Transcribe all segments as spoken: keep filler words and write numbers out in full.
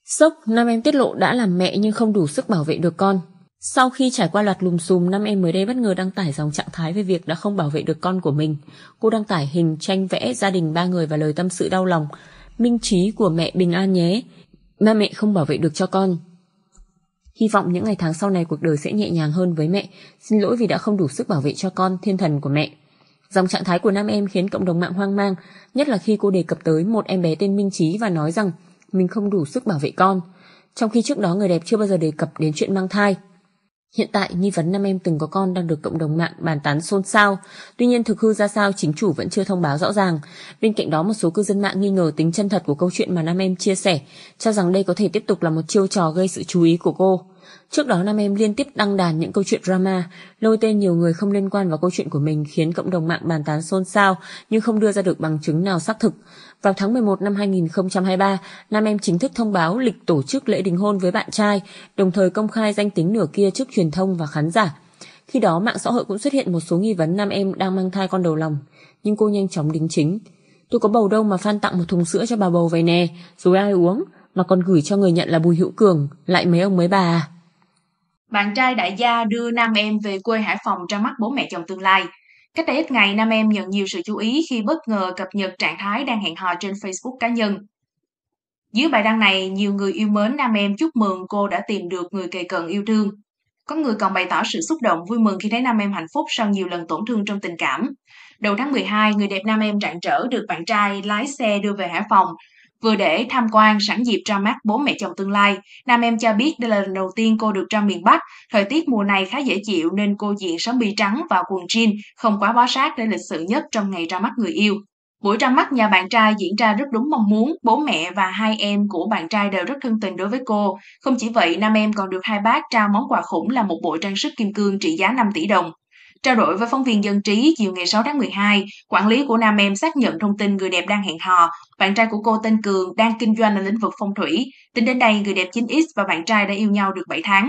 Sốc, nam em tiết lộ đã làm mẹ nhưng không đủ sức bảo vệ được con. Sau khi trải qua loạt lùm xùm, nam em mới đây bất ngờ đăng tải dòng trạng thái về việc đã không bảo vệ được con của mình. Cô đăng tải hình tranh vẽ gia đình ba người và lời tâm sự đau lòng. Minh trí của mẹ bình an nhé. Ba mẹ không bảo vệ được cho con. Hy vọng những ngày tháng sau này cuộc đời sẽ nhẹ nhàng hơn với mẹ. Xin lỗi vì đã không đủ sức bảo vệ cho con, thiên thần của mẹ. Dòng trạng thái của nam em khiến cộng đồng mạng hoang mang, nhất là khi cô đề cập tới một em bé tên Minh Trí và nói rằng mình không đủ sức bảo vệ con, trong khi trước đó người đẹp chưa bao giờ đề cập đến chuyện mang thai. Hiện tại, nghi vấn nam em từng có con đang được cộng đồng mạng bàn tán xôn xao. Tuy nhiên thực hư ra sao chính chủ vẫn chưa thông báo rõ ràng. Bên cạnh đó, một số cư dân mạng nghi ngờ tính chân thật của câu chuyện mà nam em chia sẻ, cho rằng đây có thể tiếp tục là một chiêu trò gây sự chú ý của cô. Trước đó, nam em liên tiếp đăng đàn những câu chuyện drama, lôi tên nhiều người không liên quan vào câu chuyện của mình, khiến cộng đồng mạng bàn tán xôn xao nhưng không đưa ra được bằng chứng nào xác thực. Vào tháng mười một năm hai nghìn không trăm hai mươi ba, nam em chính thức thông báo lịch tổ chức lễ đính hôn với bạn trai, đồng thời công khai danh tính nửa kia trước truyền thông và khán giả. Khi đó, mạng xã hội cũng xuất hiện một số nghi vấn nam em đang mang thai con đầu lòng, nhưng cô nhanh chóng đính chính. Tôi có bầu đâu mà fan tặng một thùng sữa cho bà bầu vậy nè, rồi ai uống, mà còn gửi cho người nhận là Bùi Hữu Cường, lại mấy ông mấy bà à. Bạn trai đại gia đưa nam em về quê Hải Phòng ra mắt bố mẹ chồng tương lai. Cách đây ít ngày, nam em nhận nhiều sự chú ý khi bất ngờ cập nhật trạng thái đang hẹn hò trên Facebook cá nhân. Dưới bài đăng này, nhiều người yêu mến nam em chúc mừng cô đã tìm được người kề cận yêu thương. Có người còn bày tỏ sự xúc động vui mừng khi thấy nam em hạnh phúc sau nhiều lần tổn thương trong tình cảm. Đầu tháng mười hai, người đẹp nam em rạng rỡ được bạn trai lái xe đưa về Hải Phòng. Vừa để tham quan sẵn dịp ra mắt bố mẹ chồng tương lai, nam em cho biết đây là lần đầu tiên cô được ra miền Bắc. Thời tiết mùa này khá dễ chịu nên cô diện sóng bi trắng và quần jean, không quá bó sát để lịch sự nhất trong ngày ra mắt người yêu. Buổi ra mắt nhà bạn trai diễn ra rất đúng mong muốn, bố mẹ và hai em của bạn trai đều rất thân tình đối với cô. Không chỉ vậy, nam em còn được hai bác trao món quà khủng là một bộ trang sức kim cương trị giá năm tỷ đồng. Trao đổi với phóng viên Dân trí chiều ngày sáu tháng mười hai, quản lý của nam em xác nhận thông tin người đẹp đang hẹn hò. Bạn trai của cô tên Cường đang kinh doanh ở lĩnh vực phong thủy. Tính đến đây, người đẹp chín ích và bạn trai đã yêu nhau được bảy tháng.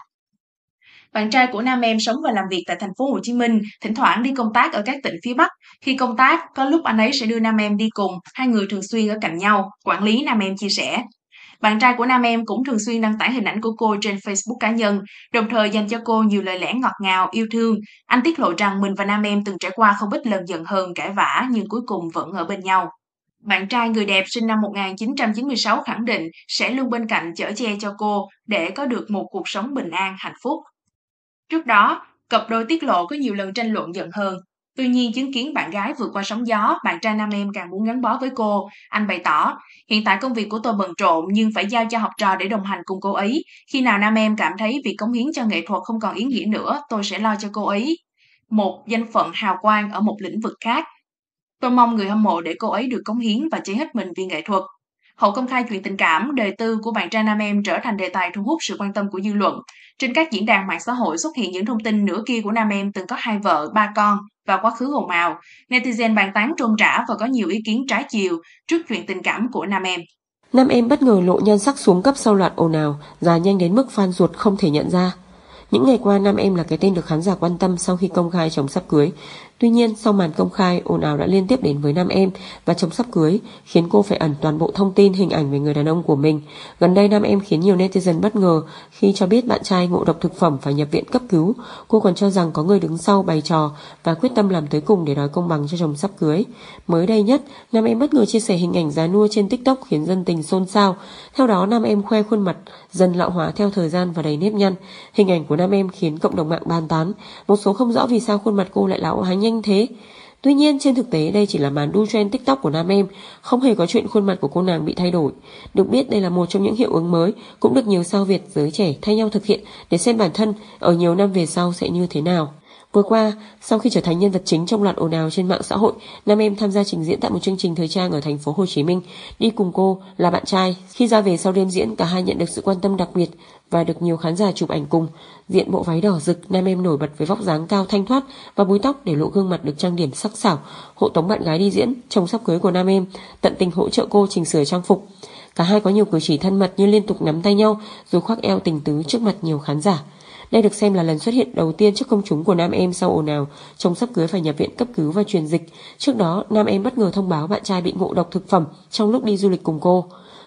Bạn trai của nam em sống và làm việc tại thành phố Hồ Chí Minh, thỉnh thoảng đi công tác ở các tỉnh phía Bắc. Khi công tác, có lúc anh ấy sẽ đưa nam em đi cùng, hai người thường xuyên ở cạnh nhau, quản lý nam em chia sẻ. Bạn trai của nam em cũng thường xuyên đăng tải hình ảnh của cô trên Facebook cá nhân, đồng thời dành cho cô nhiều lời lẽ ngọt ngào, yêu thương. Anh tiết lộ rằng mình và nam em từng trải qua không ít lần giận hờn cãi vã nhưng cuối cùng vẫn ở bên nhau. Bạn trai người đẹp sinh năm một nghìn chín trăm chín mươi sáu khẳng định sẽ luôn bên cạnh chở che cho cô để có được một cuộc sống bình an, hạnh phúc. Trước đó, cặp đôi tiết lộ có nhiều lần tranh luận giận hờn. Tuy nhiên, chứng kiến bạn gái vượt qua sóng gió, bạn trai nam em càng muốn gắn bó với cô. Anh bày tỏ, hiện tại công việc của tôi bận rộn nhưng phải giao cho học trò để đồng hành cùng cô ấy. Khi nào nam em cảm thấy việc cống hiến cho nghệ thuật không còn ý nghĩa nữa, tôi sẽ lo cho cô ấy một danh phận hào quang ở một lĩnh vực khác. Tôi mong người hâm mộ để cô ấy được cống hiến và cháy hết mình vì nghệ thuật. Hậu công khai chuyện tình cảm, đời tư của bạn trai nam em trở thành đề tài thu hút sự quan tâm của dư luận. Trên các diễn đàn mạng xã hội xuất hiện những thông tin nửa kia của nam em từng có hai vợ, ba con và quá khứ ồn ào. Netizen bàn tán rôm rã và có nhiều ý kiến trái chiều trước chuyện tình cảm của nam em. Nam em bất ngờ lộ nhan sắc xuống cấp sau loạt ồn ào, già nhanh đến mức fan ruột không thể nhận ra. Những ngày qua, nam em là cái tên được khán giả quan tâm sau khi công khai chồng sắp cưới. Tuy nhiên, sau màn công khai, ồn ào đã liên tiếp đến với nam em và chồng sắp cưới, khiến cô phải ẩn toàn bộ thông tin, hình ảnh về người đàn ông của mình. Gần đây, nam em khiến nhiều netizen bất ngờ khi cho biết bạn trai ngộ độc thực phẩm phải nhập viện cấp cứu. Cô còn cho rằng có người đứng sau bày trò và quyết tâm làm tới cùng để đòi công bằng cho chồng sắp cưới. Mới đây nhất, nam em bất ngờ chia sẻ hình ảnh già nua trên TikTok khiến dân tình xôn xao. Theo đó, nam em khoe khuôn mặt dần lão hóa theo thời gian và đầy nếp nhăn. Hình ảnh của nam em khiến cộng đồng mạng bàn tán. Một số không rõ vì sao khuôn mặt cô lại lão hóa nhanh thế. Tuy nhiên, trên thực tế đây chỉ là màn đu trend TikTok của nam em, không hề có chuyện khuôn mặt của cô nàng bị thay đổi. Được biết đây là một trong những hiệu ứng mới cũng được nhiều sao Việt giới trẻ thay nhau thực hiện để xem bản thân ở nhiều năm về sau sẽ như thế nào. Vừa qua, sau khi trở thành nhân vật chính trong loạt ồn ào trên mạng xã hội, nam em tham gia trình diễn tại một chương trình thời trang ở thành phố Hồ Chí Minh. Đi cùng cô là bạn trai. Khi ra về sau đêm diễn, cả hai nhận được sự quan tâm đặc biệt và được nhiều khán giả chụp ảnh cùng. Diện bộ váy đỏ rực, nam em nổi bật với vóc dáng cao thanh thoát và búi tóc để lộ gương mặt được trang điểm sắc sảo. Hộ tống bạn gái đi diễn, chồng sắp cưới của nam em tận tình hỗ trợ cô chỉnh sửa trang phục. Cả hai có nhiều cử chỉ thân mật như liên tục nắm tay nhau rồi khoác eo tình tứ trước mặt nhiều khán giả. Đây được xem là lần xuất hiện đầu tiên trước công chúng của nam em sau ồn ào chồng sắp cưới phải nhập viện cấp cứu và truyền dịch. Trước đó, nam em bất ngờ thông báo bạn trai bị ngộ độc thực phẩm trong lúc đi du lịch cùng cô.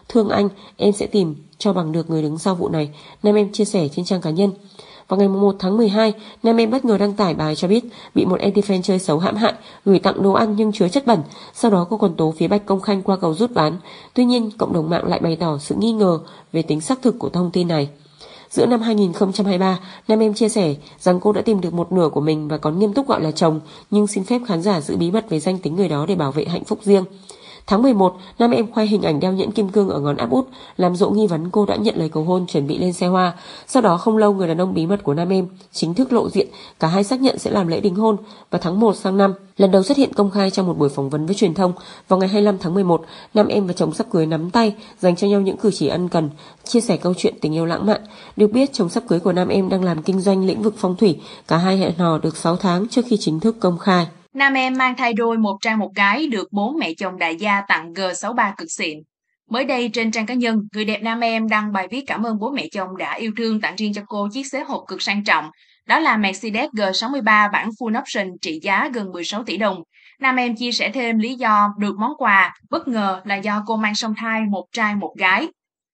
Thương anh, em sẽ tìm cho bằng được người đứng sau vụ này, nam em chia sẻ trên trang cá nhân. Vào ngày mùng một tháng mười hai, nam em bất ngờ đăng tải bài cho biết bị một anti-fan chơi xấu hãm hại, gửi tặng đồ ăn nhưng chứa chất bẩn. Sau đó cô còn tố phía Bạch Công Khanh qua cầu rút ván. Tuy nhiên, cộng đồng mạng lại bày tỏ sự nghi ngờ về tính xác thực của thông tin này. Giữa năm hai nghìn không trăm hai mươi ba, nam em chia sẻ rằng cô đã tìm được một nửa của mình và còn nghiêm túc gọi là chồng, nhưng xin phép khán giả giữ bí mật về danh tính người đó để bảo vệ hạnh phúc riêng. Tháng mười một, nam em khoe hình ảnh đeo nhẫn kim cương ở ngón áp út, làm dỗ nghi vấn cô đã nhận lời cầu hôn chuẩn bị lên xe hoa. Sau đó không lâu, người đàn ông bí mật của nam em chính thức lộ diện, cả hai xác nhận sẽ làm lễ đính hôn vào tháng một sang năm. Lần đầu xuất hiện công khai trong một buổi phỏng vấn với truyền thông vào ngày hai mươi lăm tháng mười một, nam em và chồng sắp cưới nắm tay, dành cho nhau những cử chỉ ân cần, chia sẻ câu chuyện tình yêu lãng mạn. Được biết, chồng sắp cưới của nam em đang làm kinh doanh lĩnh vực phong thủy, cả hai hẹn hò được sáu tháng trước khi chính thức công khai. Nam em mang thai đôi một trai một gái được bố mẹ chồng đại gia tặng G sáu ba cực xịn. Mới đây trên trang cá nhân, người đẹp nam em đăng bài viết cảm ơn bố mẹ chồng đã yêu thương tặng riêng cho cô chiếc xế hộp cực sang trọng. Đó là Mercedes G sáu ba bản full option trị giá gần mười sáu tỷ đồng. Nam em chia sẻ thêm lý do được món quà bất ngờ là do cô mang song thai một trai một gái.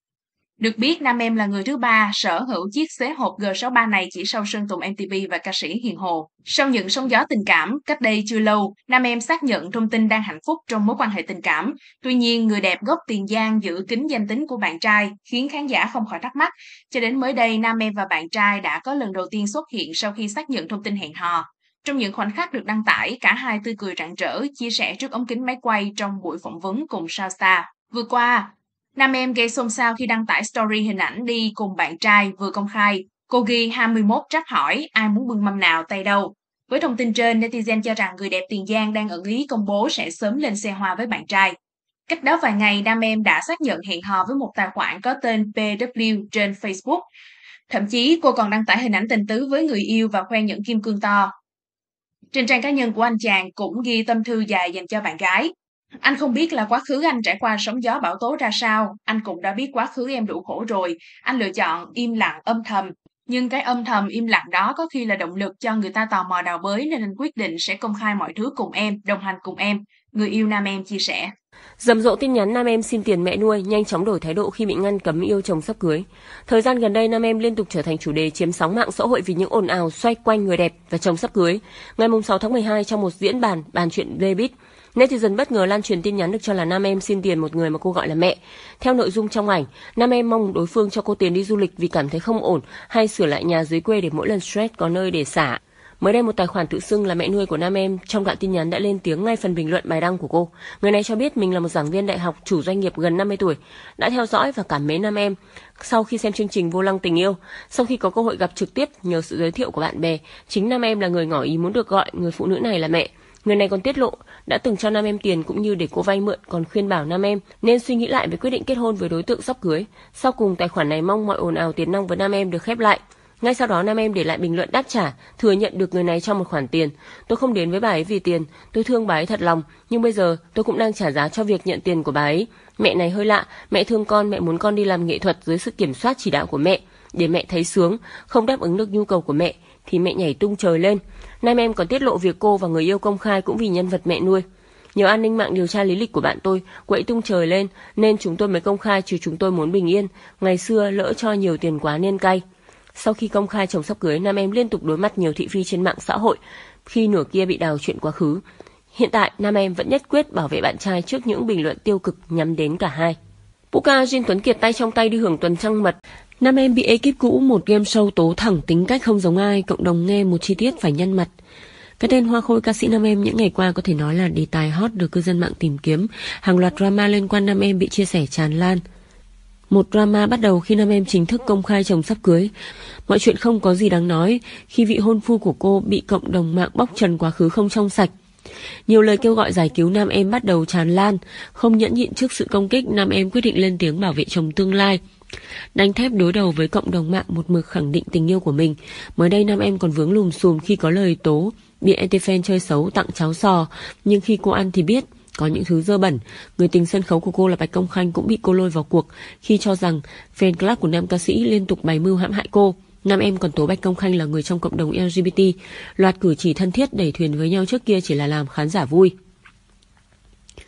Được biết, nam em là người thứ ba sở hữu chiếc xế hộp G sáu ba này chỉ sau Sơn Tùng em tê pê và ca sĩ Hiền Hồ. Sau những sóng gió tình cảm, cách đây chưa lâu, nam em xác nhận thông tin đang hạnh phúc trong mối quan hệ tình cảm. Tuy nhiên, người đẹp gốc Tiền Giang giữ kín danh tính của bạn trai, khiến khán giả không khỏi thắc mắc. Cho đến mới đây, nam em và bạn trai đã có lần đầu tiên xuất hiện sau khi xác nhận thông tin hẹn hò. Trong những khoảnh khắc được đăng tải, cả hai tươi cười rạng rỡ, chia sẻ trước ống kính máy quay trong buổi phỏng vấn cùng sao star. Vừa qua, nam em gây xôn xao khi đăng tải story hình ảnh đi cùng bạn trai vừa công khai. Cô ghi hai mươi mốt trap hỏi ai muốn bưng mâm nào tay đâu. Với thông tin trên, netizen cho rằng người đẹp Tiền Giang đang ẩn ý công bố sẽ sớm lên xe hoa với bạn trai. Cách đó vài ngày, nam em đã xác nhận hẹn hò với một tài khoản có tên pê vê trên Facebook. Thậm chí cô còn đăng tải hình ảnh tình tứ với người yêu và khoe nhẫn kim cương to. Trên trang cá nhân của anh chàng cũng ghi tâm thư dài dành cho bạn gái. Anh không biết là quá khứ anh trải qua sóng gió bão tố ra sao, anh cũng đã biết quá khứ em đủ khổ rồi, anh lựa chọn im lặng âm thầm. Nhưng cái âm thầm im lặng đó có khi là động lực cho người ta tò mò đào bới nên anh quyết định sẽ công khai mọi thứ cùng em, đồng hành cùng em, người yêu nam em chia sẻ. Rầm rộ tin nhắn nam em xin tiền mẹ nuôi, nhanh chóng đổi thái độ khi bị ngăn cấm yêu chồng sắp cưới. Thời gian gần đây, nam em liên tục trở thành chủ đề chiếm sóng mạng xã hội vì những ồn ào xoay quanh người đẹp và chồng sắp cưới. Ngày sáu tháng mười hai, trong một diễn bàn bàn chuyện David, netizen bất ngờ lan truyền tin nhắn được cho là nam em xin tiền một người mà cô gọi là mẹ. Theo nội dung trong ảnh, nam em mong đối phương cho cô tiền đi du lịch vì cảm thấy không ổn hay sửa lại nhà dưới quê để mỗi lần stress có nơi để xả. Mới đây, một tài khoản tự xưng là mẹ nuôi của nam em trong đoạn tin nhắn đã lên tiếng ngay phần bình luận bài đăng của cô. Người này cho biết mình là một giảng viên đại học, chủ doanh nghiệp gần năm mươi tuổi, đã theo dõi và cảm mến nam em sau khi xem chương trình Vô Lăng Tình Yêu. Sau khi có cơ hội gặp trực tiếp nhờ sự giới thiệu của bạn bè, chính nam em là người ngỏ ý muốn được gọi người phụ nữ này là mẹ. Người này còn tiết lộ đã từng cho nam em tiền cũng như để cô vay mượn, còn khuyên bảo nam em nên suy nghĩ lại về quyết định kết hôn với đối tượng sắp cưới. Sau cùng, tài khoản này mong mọi ồn ào tiền nong với nam em được khép lại. Ngay sau đó, nam em để lại bình luận đáp trả, thừa nhận được người này cho một khoản tiền. Tôi không đến với bà ấy vì tiền, tôi thương bà ấy thật lòng, nhưng bây giờ tôi cũng đang trả giá cho việc nhận tiền của bà ấy. Mẹ này hơi lạ, mẹ thương con, mẹ muốn con đi làm nghệ thuật dưới sự kiểm soát chỉ đạo của mẹ, để mẹ thấy sướng, không đáp ứng được nhu cầu của mẹ thì mẹ nhảy tung trời lên. Nam em còn tiết lộ việc cô và người yêu công khai cũng vì nhân vật mẹ nuôi. Nhờ an ninh mạng điều tra lý lịch của bạn tôi, quậy tung trời lên nên chúng tôi mới công khai, chứ chúng tôi muốn bình yên. Ngày xưa lỡ cho nhiều tiền quá nên cay. Sau khi công khai chồng sắp cưới, nam em liên tục đối mặt nhiều thị phi trên mạng xã hội khi nửa kia bị đào chuyện quá khứ. Hiện tại, nam em vẫn nhất quyết bảo vệ bạn trai trước những bình luận tiêu cực nhắm đến cả hai. Puka Jin Tuấn Kiệt tay trong tay đi hưởng tuần trăng mật. Nam em bị ekip cũ một game show tố thẳng tính cách không giống ai, cộng đồng nghe một chi tiết phải nhăn mặt. Cái tên hoa khôi ca sĩ nam em những ngày qua có thể nói là đề tài hot được cư dân mạng tìm kiếm. Hàng loạt drama liên quan nam em bị chia sẻ tràn lan. Một drama bắt đầu khi nam em chính thức công khai chồng sắp cưới. Mọi chuyện không có gì đáng nói khi vị hôn phu của cô bị cộng đồng mạng bóc trần quá khứ không trong sạch. Nhiều lời kêu gọi giải cứu nam em bắt đầu tràn lan. Không nhẫn nhịn trước sự công kích, nam em quyết định lên tiếng bảo vệ chồng tương lai. Đánh thép đối đầu với cộng đồng mạng, một mực khẳng định tình yêu của mình. Mới đây, nam em còn vướng lùm xùm khi có lời tố bị anti-fan chơi xấu tặng cháo sò, nhưng khi cô ăn thì biết có những thứ dơ bẩn. Người tình sân khấu của cô là Bạch Công Khanh cũng bị cô lôi vào cuộc khi cho rằng fan club của nam ca sĩ liên tục bày mưu hãm hại cô. Nam em còn tố Bạch Công Khanh là người trong cộng đồng lờ giê bê tê, loạt cử chỉ thân thiết đẩy thuyền với nhau trước kia chỉ là làm khán giả vui.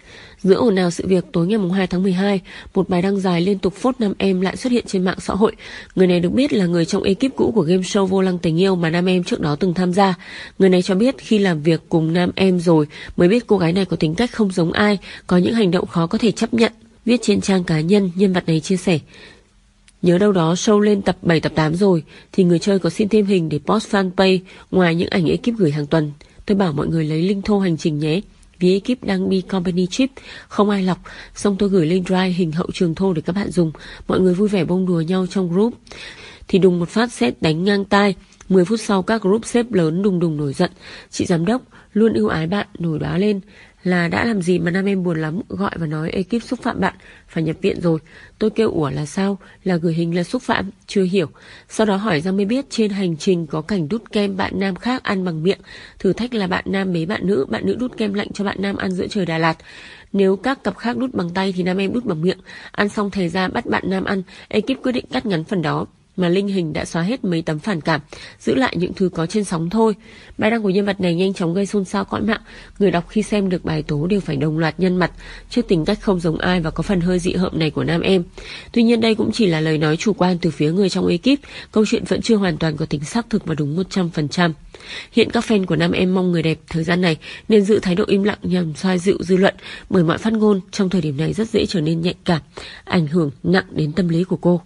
Giữa ồn ào sự việc, tối ngày hai tháng mười hai, một bài đăng dài liên tục phốt nam em lại xuất hiện trên mạng xã hội. Người này được biết là người trong ekip cũ của game show Vô Lăng Tình Yêu mà nam em trước đó từng tham gia. Người này cho biết khi làm việc cùng nam em rồi mới biết cô gái này có tính cách không giống ai, có những hành động khó có thể chấp nhận. Viết trên trang cá nhân, nhân vật này chia sẻ: nhớ đâu đó show lên tập bảy tập tám rồi thì người chơi có xin thêm hình để post fanpage ngoài những ảnh ekip gửi hàng tuần. Tôi bảo mọi người lấy link thô hành trình nhé, vì ekip đang đi company trip, không ai lọc, xong tôi gửi link drive hình hậu trường thô để các bạn dùng. Mọi người vui vẻ bông đùa nhau trong group. Thì đùng một phát sét đánh ngang tai. mười phút sau các group sếp lớn đùng đùng nổi giận. Chị giám đốc luôn ưu ái bạn nổi đoá lên là đã làm gì mà nam em buồn lắm, gọi và nói ekip xúc phạm bạn, phải nhập viện rồi. Tôi kêu ủa là sao, là gửi hình là xúc phạm, chưa hiểu. Sau đó hỏi ra mới biết trên hành trình có cảnh đút kem bạn nam khác ăn bằng miệng. Thử thách là bạn nam bế bạn nữ, bạn nữ đút kem lạnh cho bạn nam ăn giữa trời Đà Lạt. Nếu các cặp khác đút bằng tay thì nam em đút bằng miệng. Ăn xong thề ra bắt bạn nam ăn, ekip quyết định cắt ngắn phần đó. Mà linh hình đã xóa hết mấy tấm phản cảm, giữ lại những thứ có trên sóng thôi. Bài đăng của nhân vật này nhanh chóng gây xôn xao cõi mạng. Người đọc khi xem được bài tố đều phải đồng loạt nhăn mặt trước tính cách không giống ai và có phần hơi dị hợm này của nam em. Tuy nhiên đây cũng chỉ là lời nói chủ quan từ phía người trong ekip. Câu chuyện vẫn chưa hoàn toàn có tính xác thực và đúng một trăm phần trăm. Hiện các fan của nam em mong người đẹp thời gian này nên giữ thái độ im lặng nhằm xoa dịu dư luận, bởi mọi phát ngôn trong thời điểm này rất dễ trở nên nhạy cảm, ảnh hưởng nặng đến tâm lý của cô.